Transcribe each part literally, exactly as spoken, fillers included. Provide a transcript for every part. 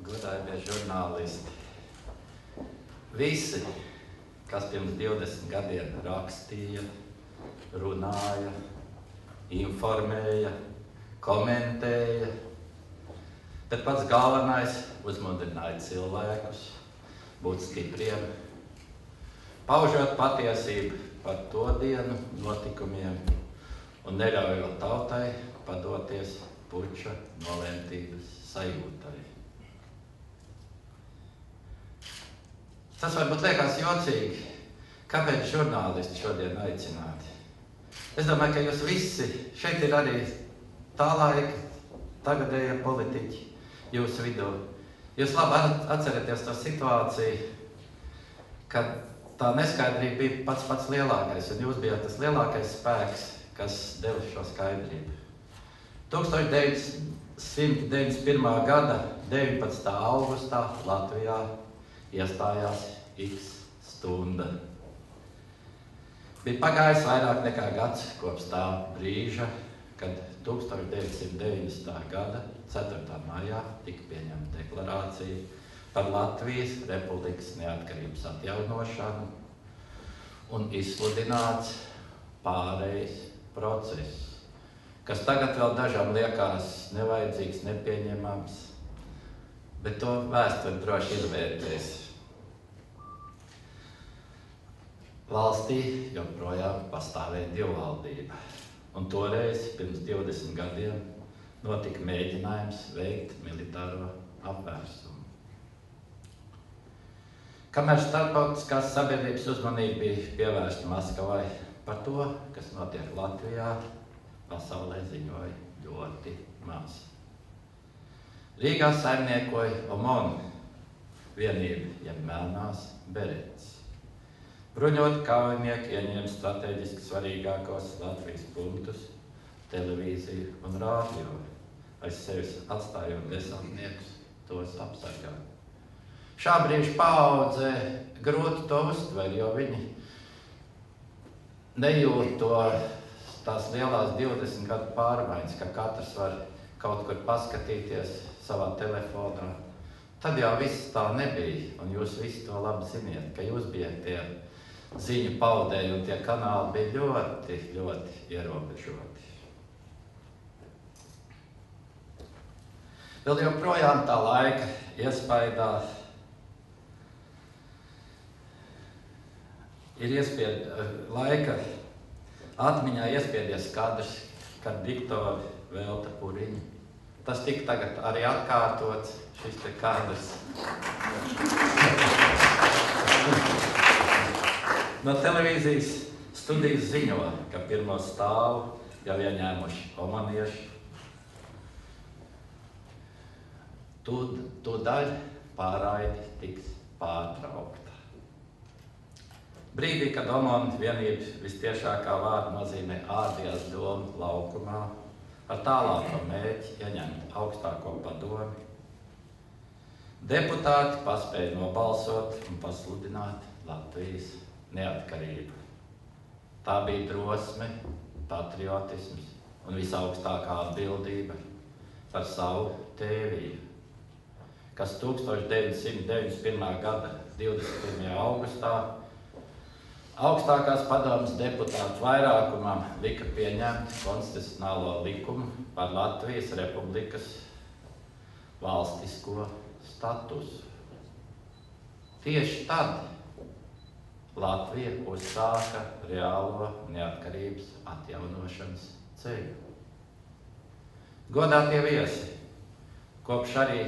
godājamie žurnālisti. Visi, kas pirms divdesmit gadiem rakstīja, runāja, informēja, komentēja, bet pats galvenais uzmudināja cilvēkus būt stipriem, paužot patiesību par to dienu notikumiem un neļaujot tautai padoties puča nolēmtības sajūtai. Tas varbūt liekas jocīgi, kāpēc žurnālisti šodien aicināti. Es domāju, ka jūs visi, šeit ir arī tā laika, tagadējie politiķi jūsu vidū. Jūs labi atceraties to situāciju, kad tā neskaidrība bija pats pats lielākais, un jūs bijāt tas lielākais spēks, kas deva šo skaidrību. tūkstoš deviņsimt deviņdesmit pirmā gada deviņpadsmitā augustā Latvijā iestājās X stunda. Bija pagājis vairāk nekā gads kopš tā brīža, kad tūkstoš deviņsimt deviņdesmitā gada ceturtā maijā tika pieņemta deklarācija par Latvijas Republikas neatkarības atjaunošanu un izsludināts pārejas process, kas tagad vēl dažām liekas nevajadzīgs, nepieņemams, bet to vēsture droši izvērtēs. Valstī joprojām pastāvēja divvaldība, un toreiz, pirms divdesmit gadiem, notika mēģinājums veikt militāro apvērsumu. Kamēr starptautiskās sabiedrības uzmanība bija pievērsta Maskavai par to, kas notiek Latvijā, pasaulē ziņoja ļoti maz. Rīgā saimniekoja OMON vienība, jeb melnās berets. Bruņoti kaujinieki ieņēma strateģiski svarīgākos Latvijas punktus, televīziju un rādio, aiz sevis atstājot desantniekus tos apsargāt. Šā brīža paaudzē grūti to uztver, jo viņi nejūt to tās lielās divdesmit gadu pārmaiņas, ka katrs var kaut kur paskatīties savā telefonā. Tad jau viss tā nebija, un jūs visi to labi ziniet, ka jūs bijat tie ziņu paudēji, un tie kanāli bija ļoti, ļoti ierobežoti. Vēl joprojām tā laika iespaidā ir iespied, laika atmiņā iespiedies kadrs, kad diktori velta puriņu. Tas tika tagad arī atkārtots, šis te kadrs. No televīzijas studijas ziņo, ka pirmo stāvu jau ieņēmuši omanieši. Tūdaļ pārraide tiks pārtraukta. Brīdī, kad OMON vienība vistiešākā vārda nozīmē ārdījās domu laukumā, ar tālāko mērķi ieņemt augstāko padomi, deputāti paspēja nobalsot un pasludināt Latvijas neatkarību. Tā bija drosme, patriotisms un visaugstākā atbildība par savu tēviju, kas tūkstoš deviņsimt deviņdesmit pirmā gada divdesmit pirmajā augustā augstākās padomes deputātu vairākumam lika pieņemt konstitucionālo likumu par Latvijas Republikas valstisko statusu. Tieši tad Latvija uzsāka reālo neatkarības atjaunošanas ceļu. Godātie viesi, kopš arī,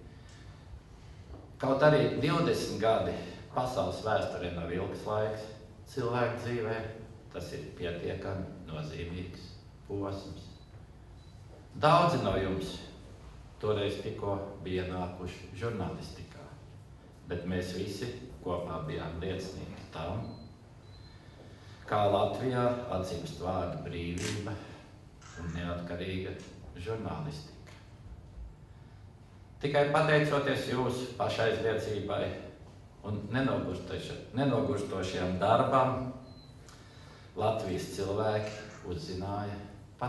kaut arī divdesmit gadi pasaules vēsturē nav ilgs laiks, cilvēku dzīvē tas ir pietiekami nozīmīgs posms. Daudzi no jums toreiz tikko bija nākuši žurnālistikā, bet mēs visi kopā bijām liecinieki tam, kā Latvijā atzīst vārdu brīvība un neatkarīga žurnālistika. Tikai pateicoties jūsu pašaizliedzībai un nenogurstošajam darbam, Latvijas cilvēki uzzināja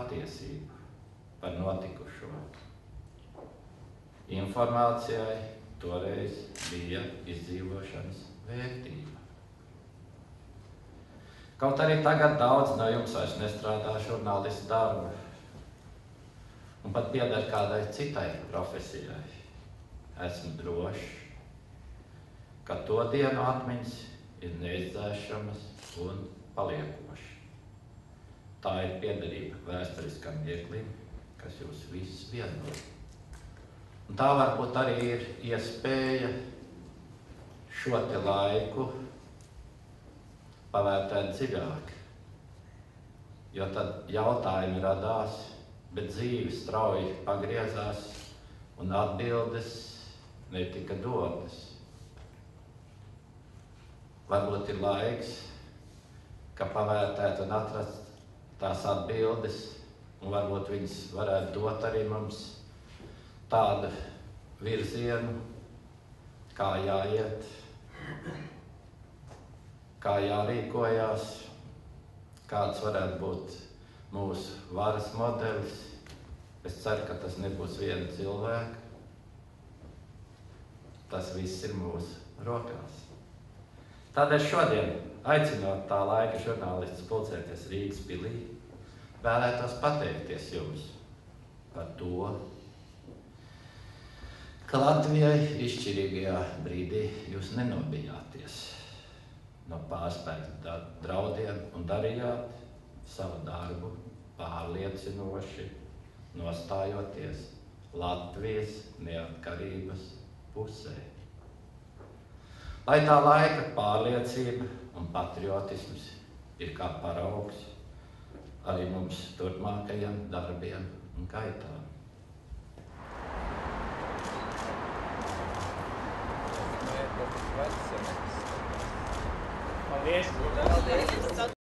patiesību par notikušo. Informācijai toreiz bija izdzīvošanas vērtība. Kaut arī tagad daudz no jums vairs nestrādā žurnālistu darbu un pat pieder kādai citai profesijai. Esmu drošs, ka to dienu atmiņas ir neizdzēšamas un paliekošas. Tā ir piederība vēsturiskam mirklim, kas jūs visus vieno. Un tā varbūt arī ir iespēja šo te laiku pavērtēt dziļāk, jo tad jautājumi radās, bet dzīve strauji pagriezās un atbildes netika dotas. Varbūt ir laiks, ka pavērtēt un atrast tās atbildes, un varbūt viņas varētu dot arī mums tādu virzienu, kā jāiet, kā jārīkojās, kāds varētu būt mūsu varas modelis. Es ceru, ka tas nebūs viena cilvēka. Tas viss ir mūsu rokās. Tādēļ šodien, aicinot tā laika žurnālistus pulcēties Rīgas pilī, vēlētos pateikties jums par to, ka Latvijai izšķirīgajā brīdī jūs nenobijāties no pārspēku draudiem un darījāt savu darbu pārliecinoši, nostājoties Latvijas neatkarības pusē. Lai tā laika pārliecība un patriotisms ir kā paraugs arī mums turpmākajiem darbiem un gaitām. Paldies! Paldies!